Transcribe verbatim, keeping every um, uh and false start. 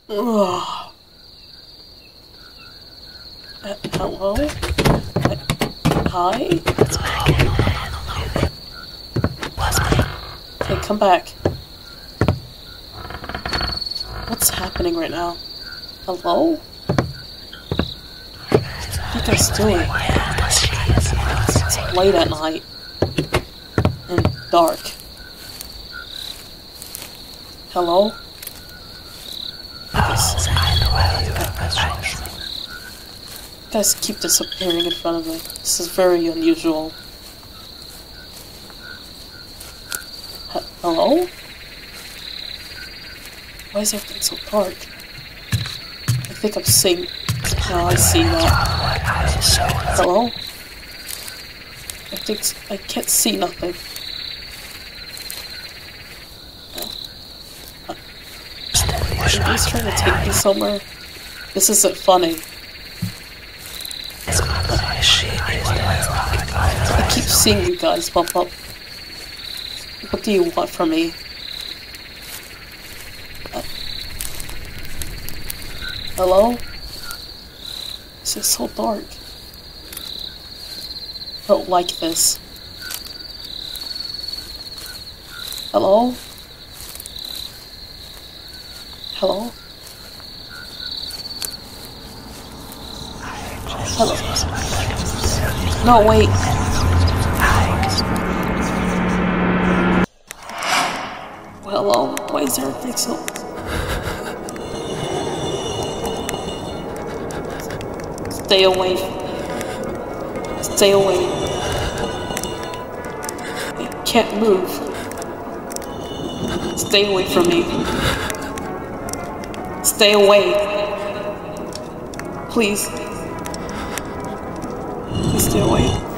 Ugh. Uh, hello? Uh, hi? Hey, come back. What's happening right now? Hello? What are you guys doing? It's late at night. And dark. Hello? Guys, you guys keep disappearing in front of me. This is very unusual. H hello? Why is everything so dark? I think I'm seeing... Oh, I see that. Hello? I think... I can't see nothing. Are you trying to take me somewhere? This isn't funny. I keep seeing you guys pop up. What do you want from me? Uh, hello? This is so dark. I don't like this. Hello? Hello? Hello? No, wait. Hello? Why is everything so... Stay away. Stay away. I can't move. Stay away from me. Stay away. Please. Please stay away.